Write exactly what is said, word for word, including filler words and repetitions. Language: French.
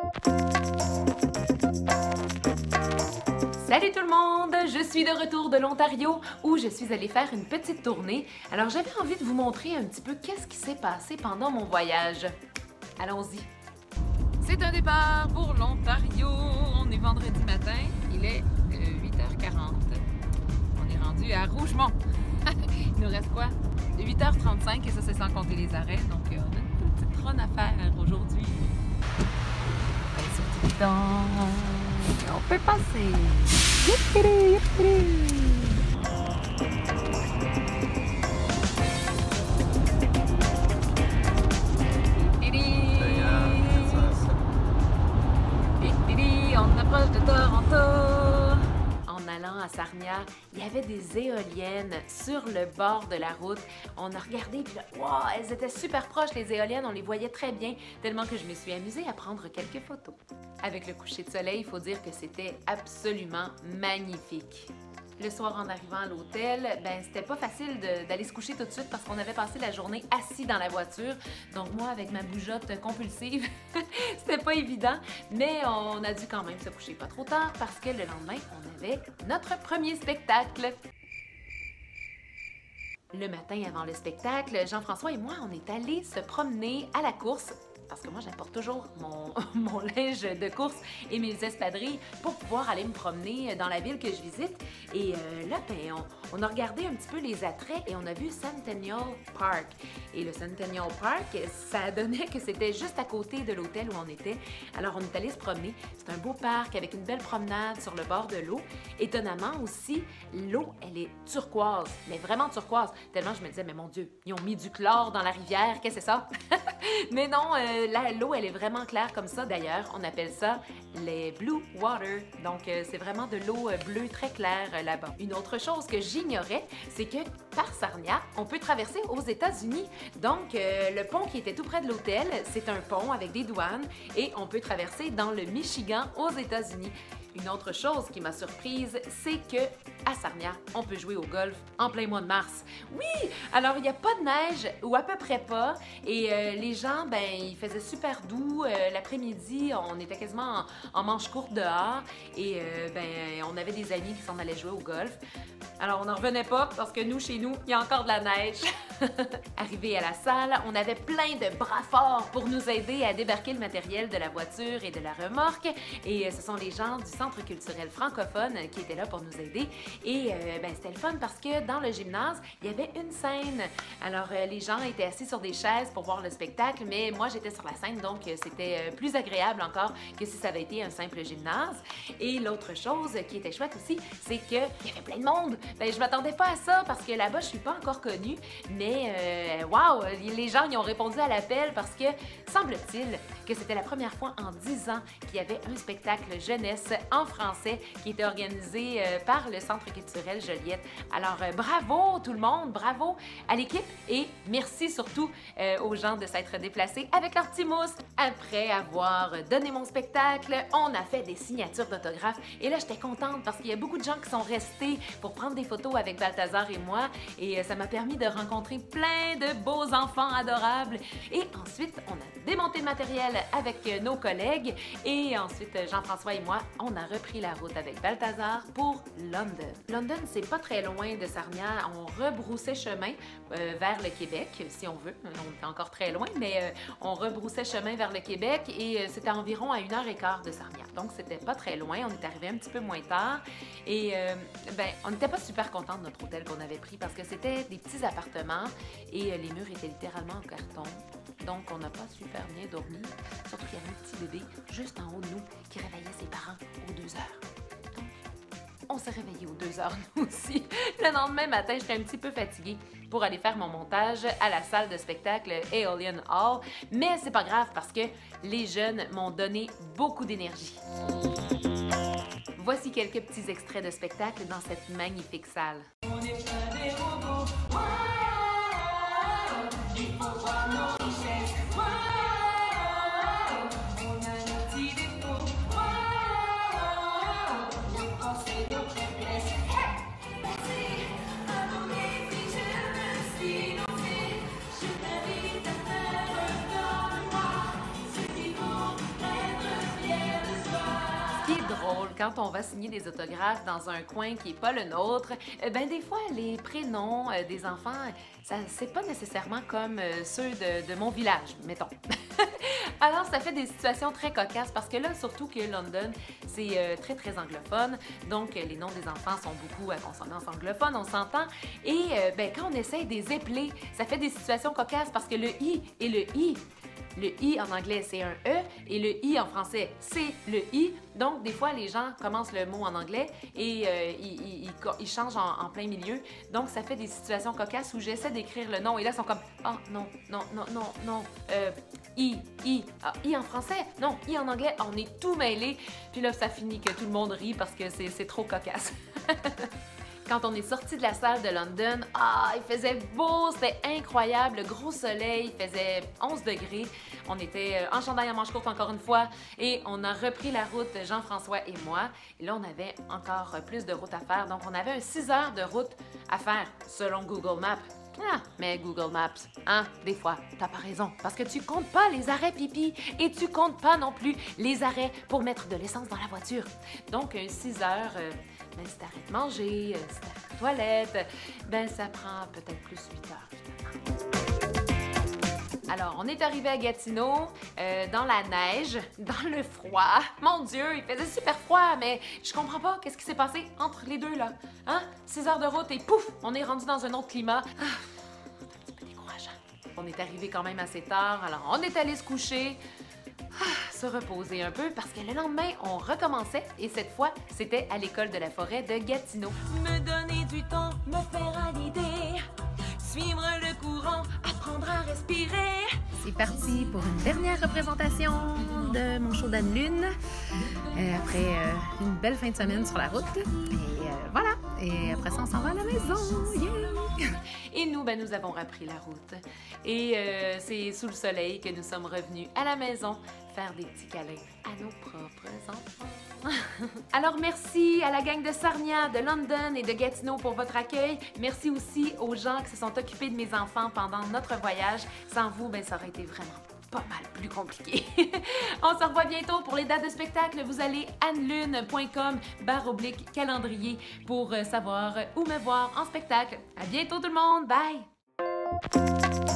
Salut tout le monde! Je suis de retour de l'Ontario où je suis allée faire une petite tournée. Alors j'avais envie de vous montrer un petit peu qu'est-ce qui s'est passé pendant mon voyage. Allons-y! C'est un départ pour l'Ontario. On est vendredi matin. Il est euh, huit heures quarante. On est rendu à Rougemont. Il nous reste quoi? huit heures trente-cinq et ça c'est sans compter les arrêts. Donc euh, on a une petite run à faire aujourd'hui. Ben, surtout dans... On peut passer. Yippiri, yippiri. On approche de Toronto. En allant à Sarnia, il y avait des éoliennes sur le bord de la route. On a regardé, puis là, wow, elles étaient super proches, les éoliennes, on les voyait très bien, tellement que je me suis amusée à prendre quelques photos. Avec le coucher de soleil, il faut dire que c'était absolument magnifique. Le soir, en arrivant à l'hôtel, ben c'était pas facile d'aller se coucher tout de suite parce qu'on avait passé la journée assis dans la voiture. Donc moi, avec ma bougeotte compulsive, c'était pas évident, mais on a dû quand même se coucher pas trop tard parce que le lendemain, on avait notre premier spectacle. Le matin avant le spectacle, Jean-François et moi, on est allés se promener à la course. Parce que moi, j'apporte toujours mon, mon linge de course et mes espadrilles pour pouvoir aller me promener dans la ville que je visite. Et euh, là, ben, on, on a regardé un petit peu les attraits et on a vu Centennial Park. Et le Centennial Park, ça donnait que c'était juste à côté de l'hôtel où on était. Alors, on est allé se promener. C'est un beau parc avec une belle promenade sur le bord de l'eau. Étonnamment aussi, l'eau, elle est turquoise, mais vraiment turquoise. Tellement je me disais, mais mon Dieu, ils ont mis du chlore dans la rivière, qu'est-ce que c'est ça? Mais non, euh, l'eau, elle est vraiment claire comme ça. D'ailleurs, on appelle ça les Blue Water. Donc, euh, c'est vraiment de l'eau euh, bleue très claire euh, là-bas. Une autre chose que j'ignorais, c'est que par Sarnia, on peut traverser aux États-Unis. Donc, euh, le pont qui était tout près de l'hôtel, c'est un pont avec des douanes et on peut traverser dans le Michigan aux États-Unis. Une autre chose qui m'a surprise, c'est que à Sarnia, on peut jouer au golf en plein mois de mars. Oui! Alors, il n'y a pas de neige, ou à peu près pas, et euh, les gens, ben, il faisait super doux. Euh, L'après-midi, on était quasiment en, en manche courte dehors, et euh, ben, on avait des amis qui s'en allaient jouer au golf. Alors, on n'en revenait pas, parce que nous, chez nous, il y a encore de la neige. Arrivé à la salle, on avait plein de bras forts pour nous aider à débarquer le matériel de la voiture et de la remorque, et euh, ce sont les gens du Centre culturel francophone qui étaient là pour nous aider. Et euh, ben, c'était le fun parce que dans le gymnase, il y avait une scène. Alors, euh, les gens étaient assis sur des chaises pour voir le spectacle, mais moi, j'étais sur la scène, donc euh, c'était euh, plus agréable encore que si ça avait été un simple gymnase. Et l'autre chose qui était chouette aussi, c'est qu'il y avait plein de monde. Ben, je m'attendais pas à ça parce que là-bas, je suis pas encore connue, mais euh, wow, les gens y ont répondu à l'appel parce que semble-t-il que c'était la première fois en dix ans qu'il y avait un spectacle jeunesse en français qui était organisé euh, par le Centre culturel Joliette. Alors, euh, bravo tout le monde, bravo à l'équipe et merci surtout euh, aux gens de s'être déplacés avec leur petit mousse. Après avoir donné mon spectacle, on a fait des signatures d'autographes et là, j'étais contente parce qu'il y a beaucoup de gens qui sont restés pour prendre des photos avec Balthazar et moi et euh, ça m'a permis de rencontrer plein de beaux enfants adorables. Et ensuite, on a démonté le matériel avec euh, nos collègues et ensuite, Jean-François et moi, on a repris la route avec Balthazar pour London. London, c'est pas très loin de Sarnia. On rebroussait chemin euh, vers le Québec, si on veut. On était encore très loin, mais euh, on rebroussait chemin vers le Québec et euh, c'était environ à une heure et quart de Sarnia. Donc, c'était pas très loin. On est arrivé un petit peu moins tard et euh, ben, on n'était pas super contents de notre hôtel qu'on avait pris parce que c'était des petits appartements et euh, les murs étaient littéralement en carton. Donc, on n'a pas super bien dormi. Surtout qu'il y avait un petit bébé juste en haut de nous qui réveillait ses parents aux deux heures. Donc, on s'est réveillés aux deux heures, nous aussi. Le lendemain matin, j'étais un petit peu fatiguée pour aller faire mon montage à la salle de spectacle Aeolian Hall. Mais c'est pas grave parce que les jeunes m'ont donné beaucoup d'énergie. Voici quelques petits extraits de spectacle dans cette magnifique salle. On est plein des robots. Wow! Il faut voir nos richesses. Wow! On a nos petits défauts. Wow! Les pensées, nos faiblesses. Merci à nos défis, je me suis lancée. Je t'invite à faire comme moi. Ceux qui vont être Ce qui est drôle, quand on va signer des autographes dans un coin qui n'est pas le nôtre, euh, ben des fois, les prénoms euh, des enfants, ça c'est pas nécessairement comme euh, ceux de, de mon village, mettons. Alors, ça fait des situations très cocasses parce que là, surtout que London, c'est euh, très, très anglophone. Donc, euh, les noms des enfants sont beaucoup à consonance anglophone, on s'entend. Et euh, ben, quand on essaye de les épeler, ça fait des situations cocasses parce que le « i » et le « i », le « i » en anglais, c'est un « e » et le « i » en français, c'est le « i ». Donc, des fois, les gens commencent le mot en anglais et euh, ils, ils, ils changent en, en plein milieu. Donc, ça fait des situations cocasses où j'essaie d'écrire le nom et là, ils sont comme « Ah, oh, non, non, non, non, non, euh, i, i, ah, i en français, non, i en anglais. » On est tout mêlés. Puis là, ça finit que tout le monde rit parce que c'est trop cocasse. Quand on est sorti de la salle de London, ah, il faisait beau, c'était incroyable, le gros soleil, il faisait onze degrés. On était en chandail à manches courtes encore une fois et on a repris la route, Jean-François et moi. Et là, on avait encore plus de route à faire, donc on avait un six heures de route à faire selon Google Maps. Ah, mais Google Maps, hein, des fois, t'as pas raison, parce que tu comptes pas les arrêts pipi et tu comptes pas non plus les arrêts pour mettre de l'essence dans la voiture. Donc, un six heures, euh, ben, si t'arrêtes de manger, euh, si t'arrêtes aux toilettes, ben, ça prend peut-être plus huit heures, finalement. Alors, on est arrivé à Gatineau, euh, dans la neige, dans le froid. Mon Dieu, il faisait super froid, mais je comprends pas qu'est-ce qui s'est passé entre les deux, là. Hein? six heures de route et pouf, on est rendu dans un autre climat. Ah, c'est un petit peu décourageant. On est arrivé quand même assez tard, alors on est allé se coucher, ah, se reposer un peu, parce que le lendemain, on recommençait et cette fois, c'était à l'école de la forêt de Gatineau. Me donner du temps, me faire à l'idée, suivre le courant, apprendre à respirer. C'est parti pour une dernière représentation de mon show d'Anne Lune. Euh, après euh, une belle fin de semaine sur la route. Et euh, voilà. Et après ça, on s'en va à la maison. Yeah! Et nous, ben, nous avons repris la route. Et euh, c'est sous le soleil que nous sommes revenus à la maison faire des petits câlins à nos propres enfants. Alors, merci à la gang de Sarnia, de London et de Gatineau pour votre accueil. Merci aussi aux gens qui se sont occupés de mes enfants pendant notre voyage. Sans vous, ben, ça aurait été vraiment pas mal plus compliqué. On se revoit bientôt pour les dates de spectacle. Vous allez annelune point com barre oblique calendrier pour savoir où me voir en spectacle. À bientôt tout le monde. Bye!